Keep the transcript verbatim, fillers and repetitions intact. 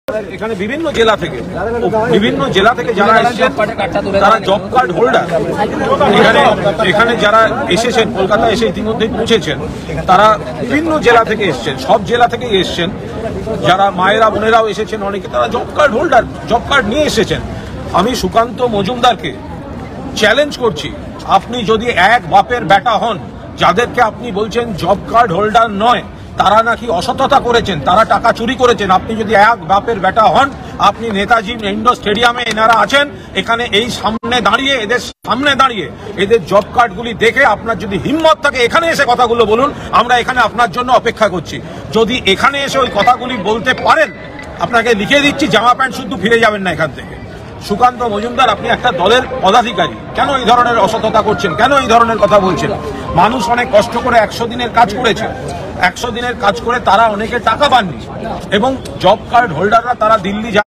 এখানে বিভিন্ন জেলা থেকে বিভিন্ন জেলা থেকে যারা এসেছেন তারা জব কার্ড হোল্ডার। এখানে এখানে যারা এসেছেন কলকাতা এসে ইতিমধ্যেই পৌঁছেছেন তারা বিভিন্ন জেলা থেকে এসেছেন, সব জেলা থেকেই এসেছেন। যারা মায়েরা বোনেরাও এসেছেন অনেকে, তারা job card holder, job card নিয়ে এসেছেন। আমি সুকান্ত মজুমদারকে চ্যালেঞ্জ করছি, আপনি যদি এক বাপের বেটা হন, যাদেরকে আপনি বলছেন জব কার্ড হোল্ডার নয়, তারা নাকি অসততা করেছেন, তারা টাকা চুরি করেছেন, আপনি যদি এক বাপের বেটা হন, আপনি নেতাজি ইন্ডোর স্টেডিয়ামে এনারা আছেন, এখানে এই সামনে দাঁড়িয়ে এদের সামনে দাঁড়িয়ে এদের জব কার্ডগুলি দেখে আপনার যদি হিম্মত থাকে এখানে এসে কথাগুলো বলুন। আমরা এখানে আপনার জন্য অপেক্ষা করছি। যদি এখানে এসে ওই কথাগুলি বলতে পারেন, আপনাকে লিখে দিচ্ছি জামা প্যান্ট শুদ্ধ ফিরে যাবেন না এখান থেকে। সুকান্ত মজুমদার, আপনি একটা দলের পদাধিকারী, কেন এই ধরনের অসততা করছেন, কেন এই ধরনের কথা বলছেন? মানুষ অনেক কষ্ট করে একশো দিনের কাজ করেছে, একশো দিনের কাজ করে তারা অনেকে টাকা পাননি, এবং জব কার্ড হোল্ডাররা তারা দিল্লি